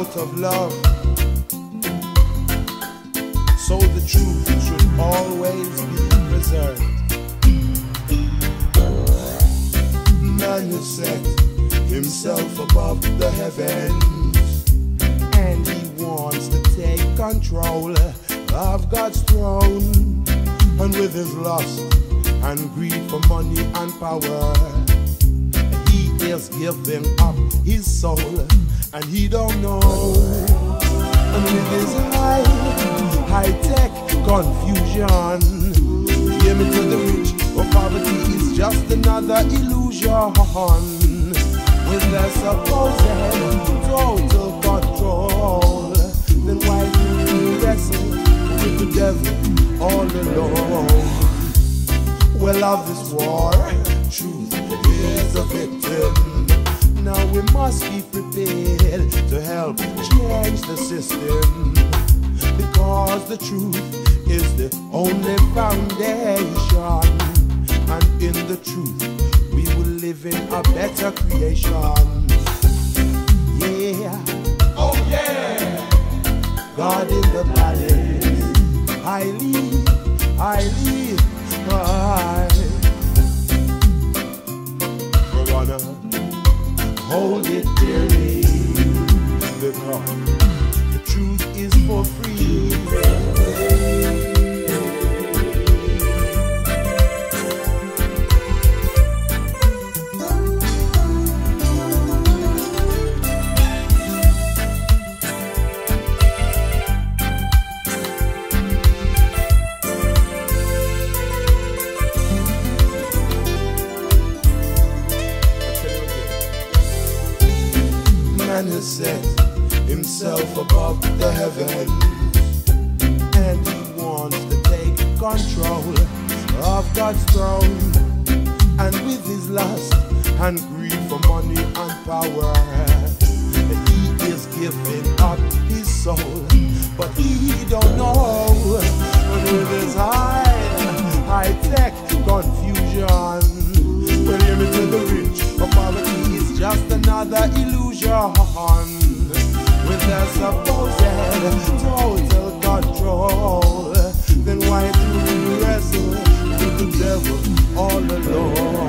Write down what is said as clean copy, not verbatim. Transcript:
out of love. So the truth should always be preserved. Man has set himself above the heavens, and he wants to take control of God's throne. And with his lust and greed for money and power, he is giving up his soul, and he don't know. And with his high-tech confusion, give it to the rich, but poverty is just another illusion. With their supposed total control, then why do we wrestle with the devil all alone? Well, of this war, truth is a victim. Now we must be prepared to help change the system, because the truth is the only foundation, and in the truth we will live in a better creation. Yeah, oh yeah, God in the palace, highly high. We're gonna hold it dearly, because the truth is for free. Man has set himself above the heavens, and he wants to take control of God's throne. And with his lust and greed for money and power, he is giving up his soul, but he don't know. And with his high-tech confusion, well, hear me to the rich, but poverty is just another illusion. With their supposed total control, then why do we wrestle with the devil all alone?